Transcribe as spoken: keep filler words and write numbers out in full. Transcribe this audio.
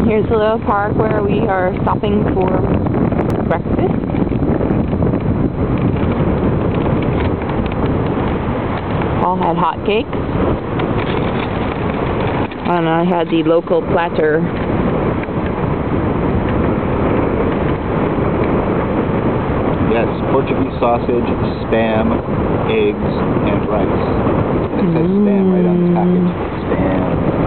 Here's a little park where we are stopping for breakfast. All had hot cakes. And I had the local platter. Yes, Portuguese sausage, spam, eggs, and rice. And it says spam right on the package. Spam.